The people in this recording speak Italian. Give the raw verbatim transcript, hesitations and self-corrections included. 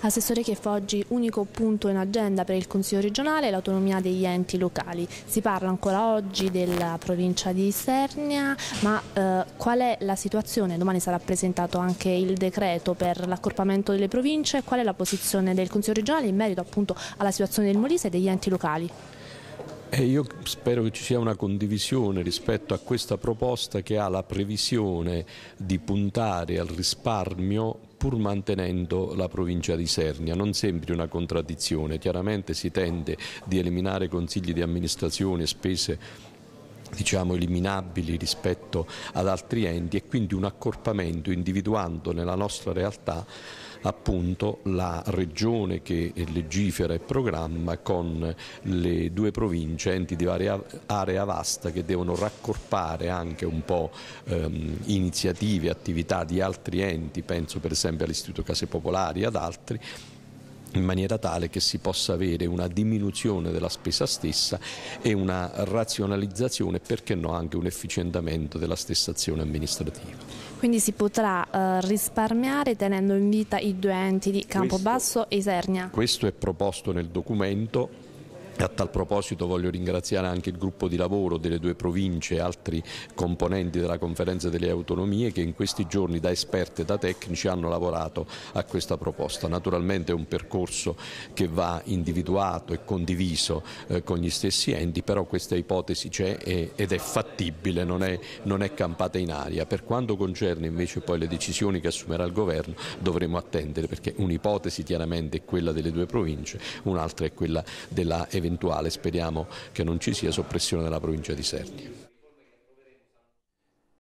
Assessore Chieffo, oggi unico punto in agenda per il Consiglio regionale è l'autonomia degli enti locali. Si parla ancora oggi della provincia di Isernia, ma eh, qual è la situazione? Domani sarà presentato anche il decreto per l'accorpamento delle province. Qual è la posizione del Consiglio regionale in merito appunto alla situazione del Molise e degli enti locali? E io spero che ci sia una condivisione rispetto a questa proposta che ha la previsione di puntare al risparmio pur mantenendo la provincia di Isernia. Non sembri una contraddizione, chiaramente si tende di eliminare consigli di amministrazione e spese diciamo eliminabili rispetto ad altri enti e quindi un accorpamento individuando nella nostra realtà appunto la regione che legifera e programma con le due province, enti di varia area vasta che devono raccorpare anche un po' ehm, iniziative, attività di altri enti, penso per esempio all'Istituto Case Popolari e ad altri, in maniera tale che si possa avere una diminuzione della spesa stessa e una razionalizzazione, perché no anche un efficientamento della stessa azione amministrativa. Quindi si potrà eh, risparmiare tenendo in vita i due enti di Campobasso e Isernia? Questo è proposto nel documento. A tal proposito voglio ringraziare anche il gruppo di lavoro delle due province e altri componenti della conferenza delle autonomie che in questi giorni da esperti e da tecnici hanno lavorato a questa proposta. Naturalmente è un percorso che va individuato e condiviso eh, con gli stessi enti, però questa ipotesi c'è ed è fattibile, non è, non è campata in aria. Per quanto concerne invece poi le decisioni che assumerà il governo dovremo attendere, perché un'ipotesi chiaramente è quella delle due province, un'altra è quella della eventuale, speriamo che non ci sia, soppressione della provincia di Isernia.